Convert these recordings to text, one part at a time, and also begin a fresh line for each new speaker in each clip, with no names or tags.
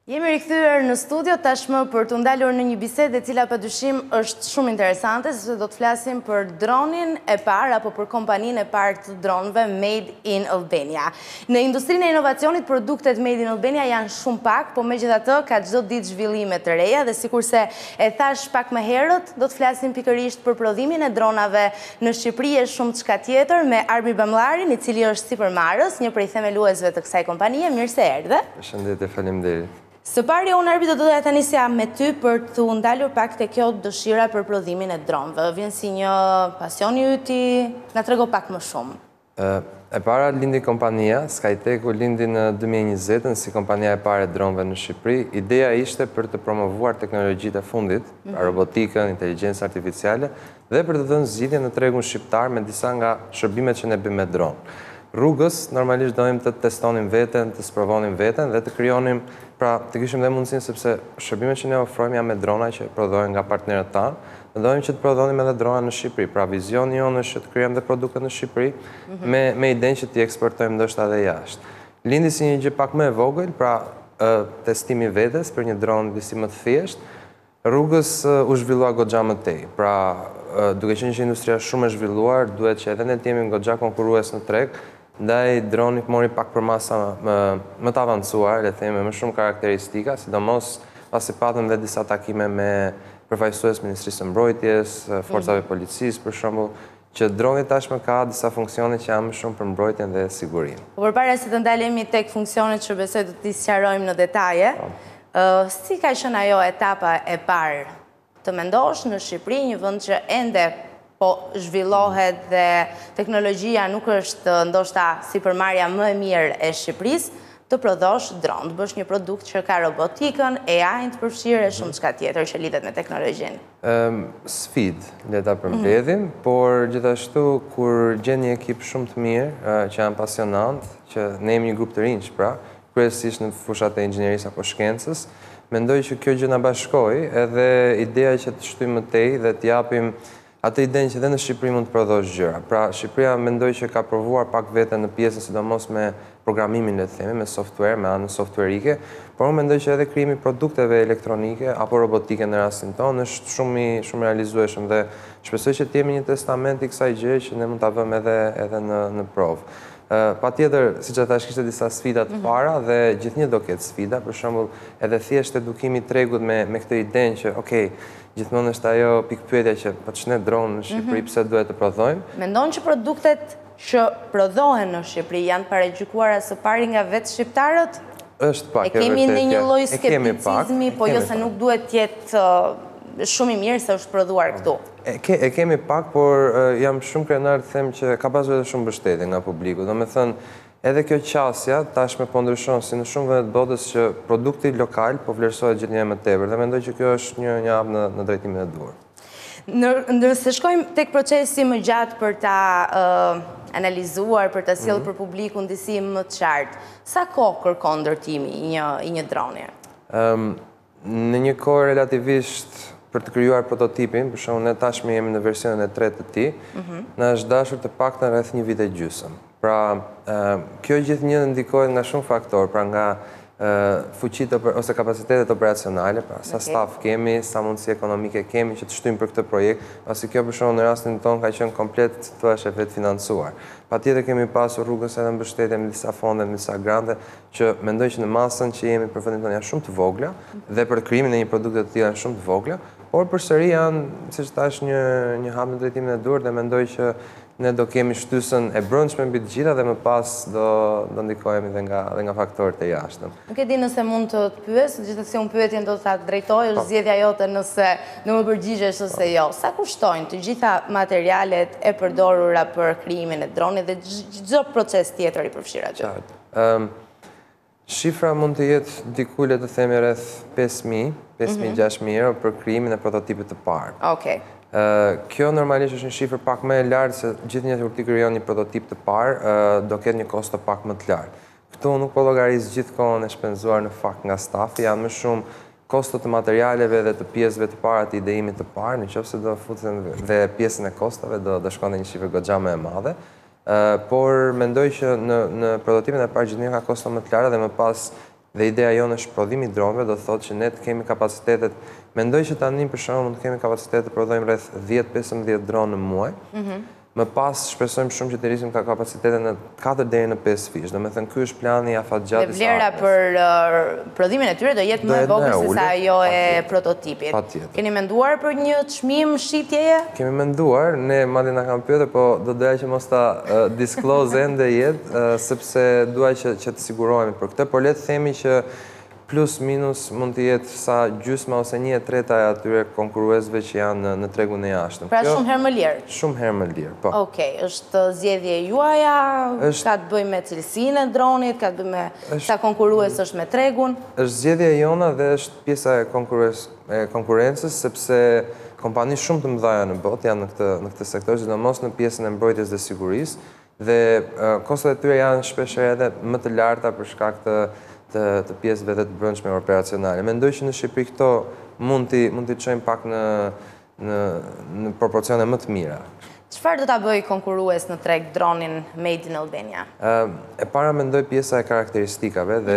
Jemi rikthyer në studio tashmë për të ndalur në një bisedë e cila padyshim është shumë interesante, sepse do të flasim për dronin e parë apo për kompaninë e parë të dronëve Made in Albania. Në industrinë e inovacionit, produktet Made in Albania janë shumë pak, po megjithatë ka çdo ditë zhvillime të reja dhe sikurse e thash pak më herët, do të flasim pikërisht për prodhimin e dronave në Shqipëri e shumë çka tjetër me Arbi Bamllarin, i cili është sipërmarrës, një prej themeluesve të kësaj kompanie. Mirë se erdhe.
Përshëndetje, faleminderit.
Së pari, unë Arbi do doja të nisja me ty për të ndalur pak të kjo dëshira për prodhimin e dronëve. Vjen si një pasion i yti, na trego pak më shumë.
E para lindi kompania, Skytech-u lindi në 2020 si kompania e parë e dronëve në Shqipëri. Ideja ishte për të promovuar teknologjitë e fundit, robotikën, inteligjencë artificiale, dhe për të dhënë zgjidhje në tregun shqiptar me disa nga shërbimet që ne bëjmë me dronë. Rrugës, normalisht dojmë të testonim veten, të sprovonim veten dhe të krijonim, pra të kishim dhe mundësinë sepse shërbimet që ne ofrojmë janë me drona që prodhohen nga partnerët tanë, dhe dojmë që të prodhonim edhe drona në Shqipëri. Pra vizioni jonë është që të krijojmë dhe produkte në Shqipëri me idenë që t'i eksportojmë ndoshta edhe jashtë. Lindi si një gjë pak më e vogël, pra testimi vetes për një dronë disi më të thjeshtë. Rrugës u zhvillua goxha më tej. Pra duke qenë që industria shumë e zhvilluar, duhet që edhe ne të jemi goxha konkurrues në treg. Ndaj droni mori pak për masa më të avancuar, le themi me më shumë karakteristika, sidomos pasi patëm dhe disa takime me përfaqësues Ministrisë së Mbrojtjes, forcave policisë për shembull, që droni tashmë ka disa funksione që janë më shumë për mbrojtjen dhe sigurinë.
Po përpara se të ndalemi tek funksionet që besoj do t'i sqarojmë në detaje, si ka qenë ajo etapa e parë të mendosh në Shqipëri, një vend që ende po zhvillohet dhe teknologjia nuk është ndoshta sipërmarrja më e mirë e Shqipërisë, të prodhosh dronë, të bësh një produkt që ka robotikën, AI-n të përfshirë e shumë çka tjetër që lidhet me teknologjinë.
Sfidë, le ta përmbledhim, por gjithashtu kur gjen një ekip shumë të mirë, që janë pasionant, që ne jemi një grup të rinj, pra, kryesisht në fushat e inxhinierisë apo shkencës, mendoj që kjo gjë na bashkoi, edhe ideja që të shtyjmë më tej dhe të japim atë idenë që dhe në Shqipëri mund të prodhosh gjëra. Pra, Shqipëria mendoj që ka provuar pak veten në pjesën sidomos me programimin, le të themi, me software, me anën softwareike, por unë mendoj që edhe krijimi i produkteve elektronike apo robotike në rastin tonë është shumë realizueshëm dhe shpresoj që të jemi një testament i kësaj gjëje që ne mund ta vëmë edhe në provë. Patjetër, siç e thash, kishte disa sfida të para dhe gjithnjë do ketë sfida, për shembull, edhe thjesht edukimi i tregut me këtë idenë që, okay, gjithmonë është ajo pikpyetja që po ç'ne dronë në Shqipëri, pse duhet të prodhojmë?
Mendon që produktet që prodhohen në Shqipëri janë paraqykuara së pari nga vetë shqiptarët?
Është pak
e kemi në një lloj skepticizmi, po jo se nuk duhet të jetë shumë i mirë se është prodhuar këtu.
E kemi pak, por jam shumë krenar të them që ka pasur edhe shumë mbështetje nga publiku. Domethënë, edhe kjo qasja tashmë po ndryshon si në shumë vende të botës që produkti lokal po vlerësohet gjithnjë më tepër dhe mendoj që kjo është një hap në drejtimin e duhur.
Nëse shkojmë tek procesi më gjatë për ta analizuar, për ta sjellë për publikun disi më të qartë, sa kohë kërkon ndërtimi i një droni?
Në një kohë relativisht për të krijuar prototipin, për shembull ne tashmë jemi në versionin e 3 të tij, na është dashur të paktën rreth 1 vit e gjysmë. Pra, kjo gjithnjë ndikohet nga shumë faktorë, pra nga fuqitë ose kapacitetet operacionale, pra sa staf kemi, sa mundësi ekonomike kemi që të shtyjmë për këtë projekt, pasi kjo për shembull në rastin tonë ka qenë komplet, thua, vetë financuar. Patjetër kemi pasur rrugës edhe mbështetje me disa fonde, me disa grante, që mendoj që në masën që jemi për vendin tonë janë shumë të vogla dhe për krijimin e një produkti të tillë janë shumë të vogla, por përsëri janë, siç thash, një hap në drejtimin e duhur dhe mendoj që ne do kemi shtysën e brendshme mbi të gjitha dhe më pas do ndikohemi dhe nga faktorët e jashtëm.
Nuk e di nëse mund të pyes, gjithsesi unë pyetjen do ta drejtoj, është zgjedhja jote nëse do më përgjigjesh ose jo. Sa kushtojnë të gjitha materialet e përdorura për krijimin e dronit dhe çdo proces tjetër i përfshirë aty?
Qartë. Shifra mund të jetë diku le të themi rreth 5.000-6.000 euro për krijimin e prototipit të parë.
Okej.
Kjo normalisht është një shifër pak më e lartë se gjithnjë kur ti krijon një prototip të parë, do ketë një kosto pak më të lartë. Këtu nuk po llogaris gjithë kohën e shpenzuar në fakt nga stafi, janë më shumë kostot të materialeve dhe të pjesëve të para të ideimit të parë, nëse do futen dhe pjesën e kostave do shkonte një shifër goxha më e madhe. Por mendoj që në prototipin e parë gjithnjë ka kosto më të larta dhe më pas Dhe ideja jonë është prodhimi i dronëve, do thotë që ne të kemi kapacitetet, mendoj që tani për shembull mund të kemi kapacitet të prodhojmë rreth 10-15 dronë në muaj. Më pas shpresojmë shumë që të rrisim ka kapacitete në 4 deri në 5 fish. Domethënë ky është plani i afatgjatë i
së ardhmës. Dhe vlera për prodhimin e tyre do jetë më e vogël se sa ajo e prototipit. Keni menduar për një çmim shitjeje?
Kemi menduar, ne madje na kanë pyetur, po do doja që mos ta disclose ende jetë, sepse dua që të sigurohemi për këtë, por le të themi që plus minus mund të jetë sa gjysma ose 1/3 e atyre konkurruesve që janë në tregun e jashtëm.
Pra shumë herë më lirë?
Shumë herë më lirë, po.
Okej, është zgjedhje juaja, ka të bëjë me cilësinë e dronit, ka të bëjë me sa konkurrues është me tregun?
Është zgjedhja jona dhe është pjesa e konkurrencës, sepse kompani shumë të mëdha në botë janë në këtë sektor, sidomos në pjesën e mbrojtjes dhe sigurisë, dhe kostot e tyre janë shpeshherë edhe më të larta për shkak të pjesëve dhe të brendshme operacionale. Mendoj që në Shqipëri këto mund t'i çojmë pak në proporcione më të mira.
Çfarë do ta bëjë konkurrues në treg dronin Made in Albania?
E para mendoj pjesa e karakteristikave dhe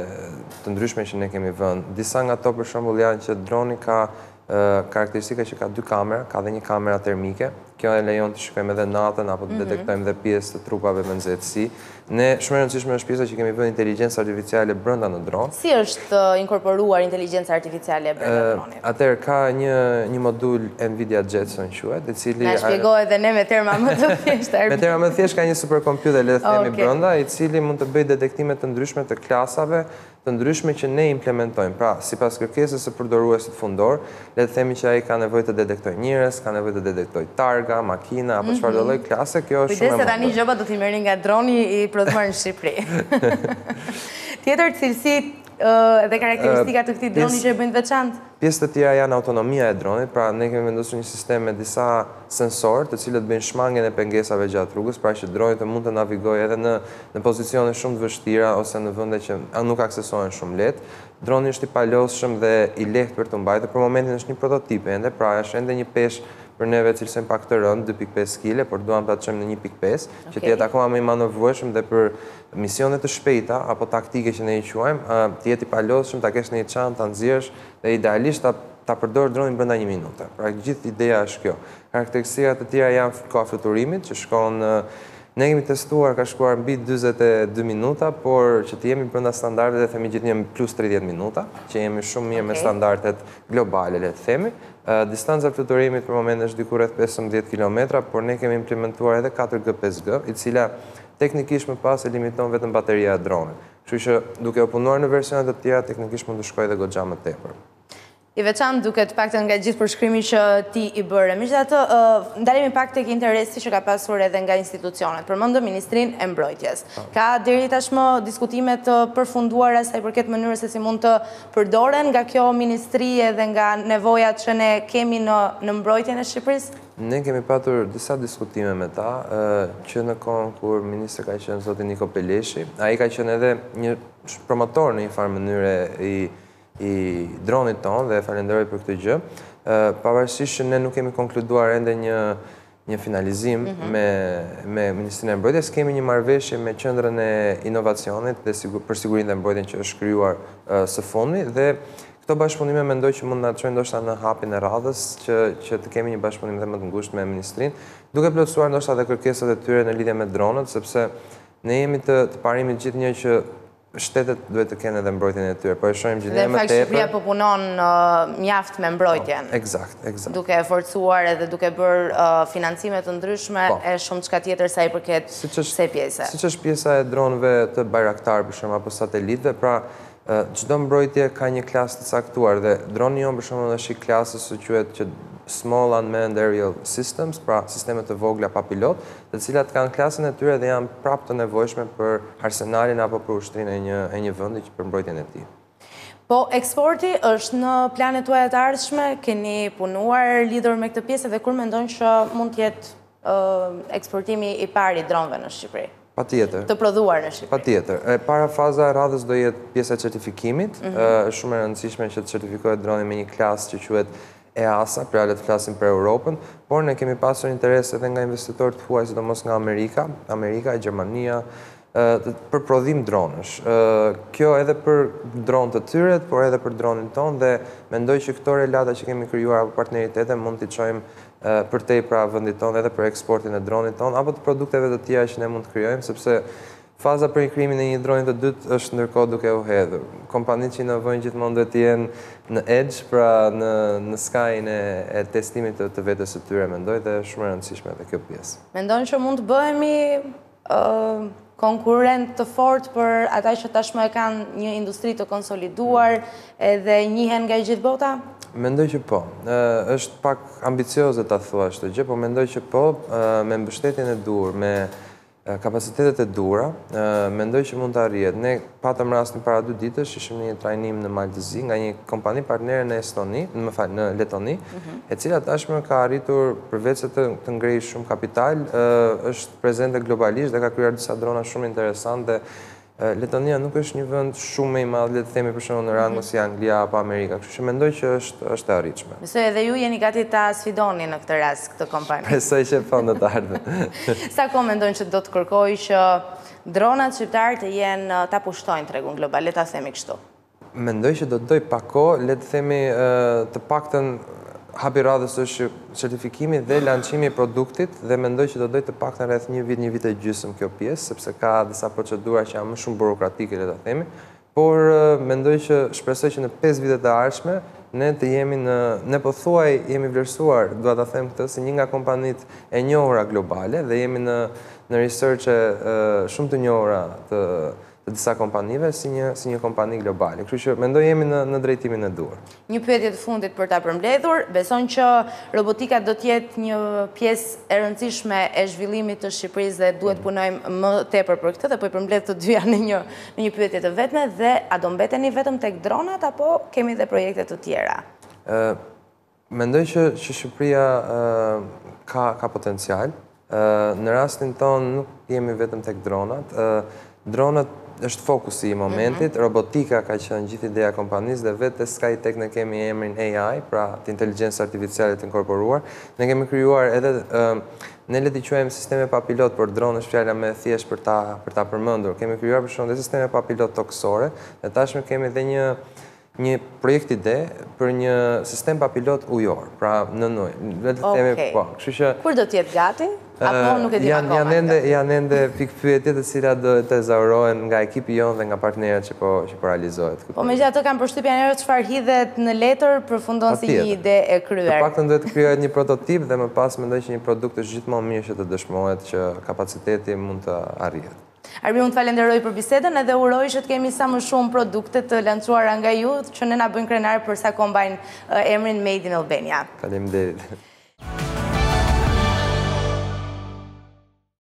të ndryshme që ne kemi vënë. Disa nga to për shembull janë që droni ka karakteristika që ka 2 kamera, ka dhe një kamera termike. Kjo e lejon të shikojmë edhe natën apo të detektojmë dhe pjesë të trupave me nxehtësi. Ne shumë e rëndësishme është pjesa që kemi vënë inteligjencë artificiale brenda në dron.
Si është inkorporuar inteligjenca artificiale brenda dronit?
Atëherë ka një modul Nvidia Jetson quhet, i cili
na shpjegoj edhe ne me terma më të thjeshta.
Me terma më të thjeshtë ka një superkompjuter, le të themi brenda, i cili mund të bëjë detektime të ndryshme të klasave të ndryshme që ne implementojmë. Pra, sipas kërkesës së përdoruesit fundor, le të themi që ai ka nevojë të detektojë njerëz, ka nevojë të detektojë targa, makina apo çfarë do lloj klase, kjo është shumë e
vështirë. Kujdes se tani gjëba do t'i merrni nga droni i prodhuar në Shqipëri. Tjetër cilësi dhe karakteristika të këtij droni që e bëjnë veçantë?
Pjesë të tjera janë autonomia e dronit, pra ne kemi vendosur një sistem me disa sensor të cilët bëjnë shmangjen e pengesave gjatë rrugës, pra që droni të mund të navigojë edhe në pozicione shumë të vështira ose në vende që nuk aksesohen shumë lehtë. Droni është i palosshëm dhe i lehtë për të mbajtur. Për momentin është një prototip ende, pra është ende një peshë për neve cilësojmë pak të rëndë, 2.5 kg, por duam ta çojmë në 1.5, që të jetë akoma më i manovrueshëm dhe për misione të shpejta apo taktike që ne i quajmë, të jetë i palosshëm, ta kesh në një çantë, ta nxjerrësh dhe idealisht ta përdor dronin brenda 1 minute. Pra gjithë ideja është kjo. Karakteristikat e tjera janë koha fluturimit, që shkon ne kemi testuar, ka shkuar mbi 42 minuta, por që të jemi brenda standardeve, themi gjithnjë plus 30 minuta, që jemi shumë mirë me standardet globale, le të themi. Distanca fluturimit për moment është diku rreth 15 km, por ne kemi implementuar edhe 4G 5G, i cila teknikisht më pas e limiton vetëm bateria e dronit. Kështu që duke u punuar në versionet të tjera, teknikisht mund të shkojë edhe goxha më tepër.
I veçantë duket paktën nga gjithë përshkrimi që ti i bëre. Megjithatë, ndalemi pak tek interesi që ka pasur edhe nga institucionet. Përmendëm Ministrinë e Mbrojtjes. Ka deri tashmë diskutime të përfunduara sa i përket mënyrës se si mund të përdoren nga kjo ministri edhe nga nevojat që ne kemi në mbrojtjen e Shqipërisë?
Ne kemi patur disa diskutime me ta, që në kohën kur ministri ka qenë zoti Niko Peleshi, ai ka qenë edhe një promotor në një farë mënyre i dronit tonë dhe falenderoj për këtë gjë. Pavarësisht që ne nuk kemi konkluduar ende një finalizim me Ministrinë e Mbrojtjes, kemi një marrëveshje me Qendrën e Inovacionit dhe për sigurinë dhe mbrojtjen që është krijuar së fundi dhe këto bashkëpunime mendoj që mund na çojnë ndoshta në hapin e radhës që të kemi një bashkëpunim dhe më të ngushtë me ministrinë, duke plotësuar ndoshta edhe kërkesat e tyre në lidhje me dronët, sepse ne jemi të parimit gjithnjë që shtetet duhet të kenë edhe mbrojtjen e tyre, po e shohim gjithnjë më tepër.
Dhe Shqipëria po punon mjaft me mbrojtjen.
Eksakt.
Duke e forcuar edhe duke bërë financime të ndryshme e shumë çka tjetër sa i përket kësaj pjese.
Siç është pjesa e dronëve të Bayraktar për shembull apo satelitëve, pra çdo mbrojtje ka një klasë të caktuar dhe droni jon për shembull është i klasës së quhet që Small Unmanned Aerial Systems, pra sistemet të vogla pa pilot, të cilat kanë klasën e tyre dhe janë prapë të nevojshme për arsenalin apo për ushtrinë e një vendi për mbrojtjen e tij.
Po, eksporti është në planet tuaja të ardhshme, keni punuar lidhur me këtë pjesë dhe kur mendon që mund të jetë eksportimi i parë i dronëve në Shqipëri?
Patjetër.
Të prodhuar në Shqipëri.
Patjetër. Para faza e radhës do jetë pjesa e certifikimit, është shumë e rëndësishme që të certifikohet droni me një klasë që quhet EASA, pra le të flasim për Europën, por ne kemi pasur interes edhe nga investitorë të huaj, sidomos nga Amerika, Gjermania, për prodhim dronësh. Kjo edhe për dronë të tyret, por edhe për dronin tonë, dhe mendoj që këto relata që kemi krijuar apo partneritete mund t'i çojmë përtej pra vendit tonë edhe për eksportin e dronit tonë apo të produkteve të tjera që ne mund të krijojmë, sepse faza për krijimin e një droni të dytë është ndërkohë duke u hedhur. Kompanitë që inovojnë gjithmonë duhet të jenë në edge, pra në skajin e testimit të vetes së tyre, mendoj, dhe shumë e rëndësishme edhe kjo pjesë.
Mendon që mund të bëhemi konkurrent të fort për ata që tashmë e kanë një industri të konsoliduar edhe njihen nga gjithë bota?
Mendoj që po. Është pak ambicioze ta thuash këtë gjë, po mendoj që po, me mbështetjen e duhur, me kapacitetet e duhura, mendoj që mund të arrihet. Ne patëm rastin para 2 ditësh, ishim në një trajnim në Maltëzi nga një kompani partnere në Estoni, në Letoni, e cila tashmë ka arritur përveç se të ngrejë shumë kapital, është prezente globalisht dhe ka krijuar disa drona shumë interesante. Letonia nuk është një vend shumë i madh, le të themi për shembull në rang si Anglia apo Amerika, kështu që mendoj që është e arritshme.
Besoj edhe ju jeni gati ta sfidoni në këtë rast këtë kompani.
Besoj që po në të ardhmen.
Sa kohë mendojnë që do të kërkojë që dronat shqiptar të jenë ta pushtojnë tregun global, le ta themi kështu?
Mendoj që do të doj pak kohë, le të themi të paktën hapi radhës është certifikimi dhe lançimi i produktit, dhe mendoj që do doj të paktën rreth një vit e gjysmë kjo pjesë, sepse ka disa procedura që janë më shumë burokratike, le ta themi, por mendoj që shpresoj që në 5 vitet e ardhshme ne të jemi ne pothuaj jemi vlerësuar, dua ta them këtë, si një nga kompanitë e njohura globale dhe jemi në research shumë të njohura të disa kompanive si një kompani globale. Kështu që mendoj jemi në drejtimin e duhur.
Një pyetje të fundit për ta përmbledhur, beson që robotika do të jetë një pjesë e rëndësishme e zhvillimit të Shqipërisë dhe duhet punojmë më tepër për këtë, dhe po i përmbledh të dyja në një pyetje të vetme, dhe a do mbeteni vetëm tek dronat apo kemi dhe projekte të tjera?
Mendoj që Shqipëria ka potencial. Në rastin tonë nuk jemi vetëm tek dronat. Dronat është fokusi i momentit, robotika ka qenë gjithë ideja e kompanisë, dhe vetë te SkyTech ne kemi emrin AI, pra të inteligjencë artificiale të inkorporuar. Ne kemi krijuar edhe ne le t'i quajmë sisteme pa pilot, por dronë është fjala më e thjeshtë për ta përmendur. Kemi krijuar për shembull sisteme pa pilot toksore, dhe tashmë kemi edhe një projekt ide për një sistem pa pilot ujor, pra në ujë. Le të themi po. Kështu që
kur do të jetë gati? Apo nuk e di akoma?
Janë ende pikpyetje të cilat do të zaurohen nga ekipi jonë dhe nga partnerët që po realizohet.
Po megjithatë kam përshtypjen e çfarë hidhet në letër përfundon si një ide e kryer.
Të paktën duhet të krijohet një prototip dhe më pas mendoj që një produkt është gjithmonë mirë që të dëshmohet që kapaciteti mund të arrihet.
Arbi, unë të falenderoj për bisedën edhe uroj që të kemi sa më shumë produkte të lançuara nga ju që ne na bëjnë krenar për sa kombajnë emrin Made in Albania.
Faleminderit.